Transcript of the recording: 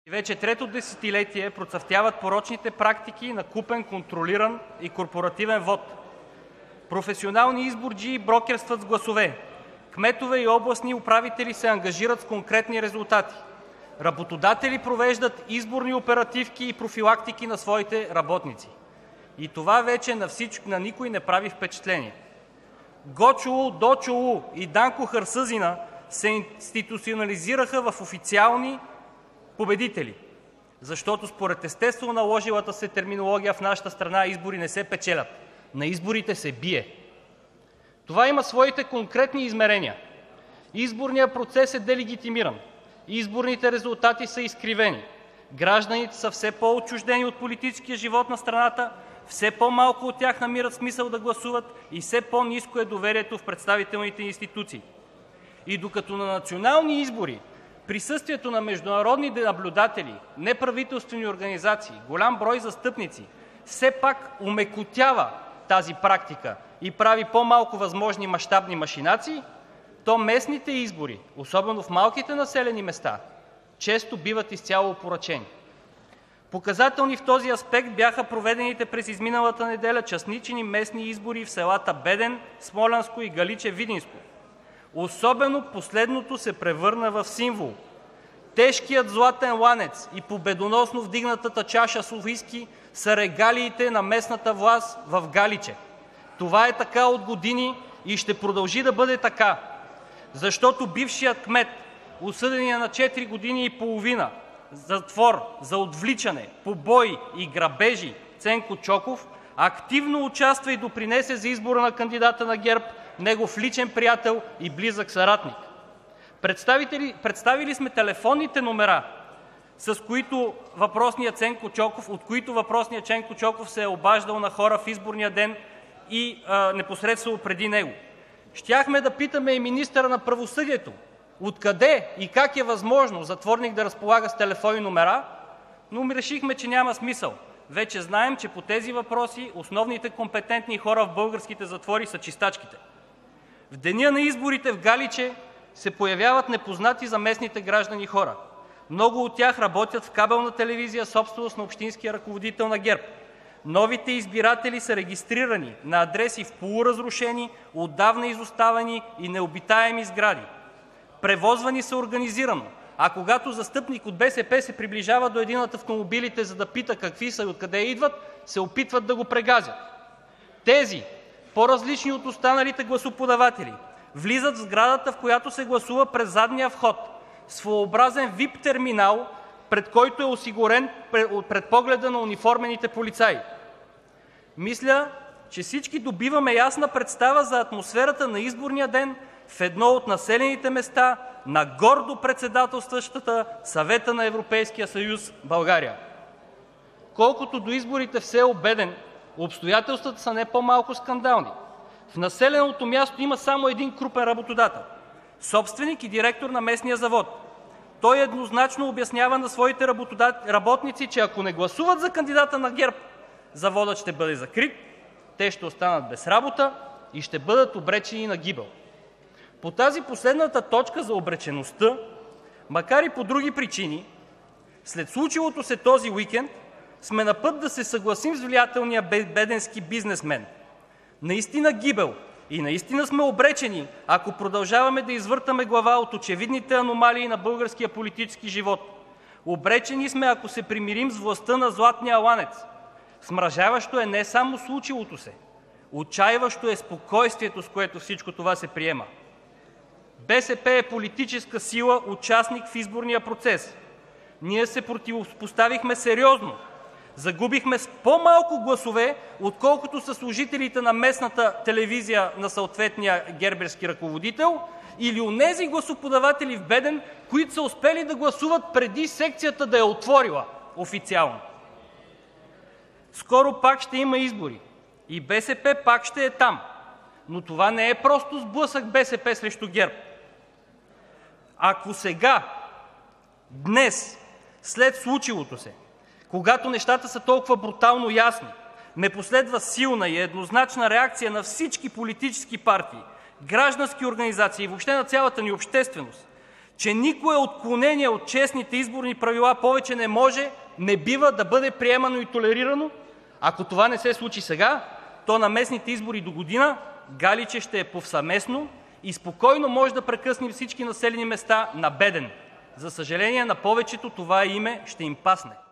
Вече трето десетилетие процъфтяват порочните практики на купен, контролиран и корпоративен вот. Професионални изборджии брокерстват с гласове. Кметове и областни управители се ангажират с конкретни резултати. Работодатели провеждат изборни оперативки и профилактики на своите работници. И това вече на никой не прави впечатление. Гочоолу, Дочоолу и Данко Харсъзина се институционализираха в официални победители, защото според естествено наложилата се терминология в нашата страна избори не се печелят, на изборите се бие. Това има своите конкретни измерения. Изборният процес е делегитимиран, изборните резултати са изкривени, гражданите са все по-отчуждени от политическия живот на страната, все по-малко от тях намират смисъл да гласуват и все по-ниско е доверието в представителните институции. И докато на национални избори присъствието на международни наблюдатели, неправителствени организации, голям брой застъпници все пак омекотява тази практика и прави по-малко възможни мащабни машинации, то местните избори, особено в малките населени места, често биват изцяло опорочени. Показателни в този аспект бяха проведените през изминалата неделя частични местни избори в селата Беден, Смолянско и Галиче, Видинско. Особено последното се превърна в символ. Тежкият златен ланец и победоносно вдигнатата чаша с уиски са регалиите на местната власт в Галиче. Това е така от години и ще продължи да бъде така, защото бившият кмет, осъденият на 4 години и половина затвор за отвличане, побои и грабежи Ценко Чоков, активно участва и допринесе за избора на кандидата на ГЕРБ, негов личен приятел и близък съратник. Представили сме телефонните номера, от които въпросният Ценко Чоков се е обаждал на хора в изборния ден и непосредствено преди него. Щяхме да питаме и министъра на правосъдието откъде и как е възможно затворник да разполага с телефонни номера, но решихме, че няма смисъл. Вече знаем, че по тези въпроси основните компетентни хора в българските затвори са чистачките. В деня на изборите в Галиче се появяват непознати за местните граждани хора. Много от тях работят в кабелна телевизия, собственост на общинския ръководител на ГЕРБ. Новите избиратели са регистрирани на адреси в полуразрушени, отдавна изоставени и необитаеми сгради. Превозвани са организирано, а когато застъпник от БСП се приближава до един от автомобилите, за да пита какви са и откъде идват, се опитват да го прегазят. Тези, по-различни от останалите гласоподаватели, влизат в сградата, в която се гласува, през задния вход, своеобразен VIP терминал, пред който е осигурен пред погледа на униформените полицаи. Мисля, че всички добиваме ясна представа за атмосферата на изборния ден в едно от населените места на гордо председателстващата Съвета на Европейския съюз България. Колкото до изборите в село Беден, обстоятелствата са не по-малко скандални. В населеното място има само един крупен работодател – собственик и директор на местния завод. Той еднозначно обяснява на своите работници, че ако не гласуват за кандидата на ГЕРБ, заводът ще бъде закрит, те ще останат без работа и ще бъдат обречени на гибел. По тази последната точка за обречеността, макар и по други причини, след случилото се този уикенд сме на път да се съгласим с влиятелния беденски бизнесмен. Наистина гибел и наистина сме обречени, ако продължаваме да извъртаме глава от очевидните аномалии на българския политически живот. Обречени сме, ако се примирим с властта на златния ланец. Смразяващо е не само случилото се, отчайващо е спокойствието, с което всичко това се приема. БСП е политическа сила, участник в изборния процес. Ние се противопоставихме сериозно. Загубихме с по-малко гласове, отколкото са служителите на местната телевизия на съответния герберски ръководител или онези гласоподаватели в Беден, които са успели да гласуват преди секцията да е отворила официално. Скоро пак ще има избори и БСП пак ще е там, но това не е просто сблъсък БСП срещу ГЕРБ. Ако сега, днес, след случилото се, когато нещата са толкова брутално ясни, не последва силна и еднозначна реакция на всички политически партии, граждански организации и въобще на цялата ни общественост, че никое отклонение от честните изборни правила повече не може, не бива да бъде приемано и толерирано. Ако това не се случи сега, то на местните избори догодина Галиче ще е повсеместно и спокойно може да прекъснем всички населени места на Беден. За съжаление, на повечето това име ще им пасне.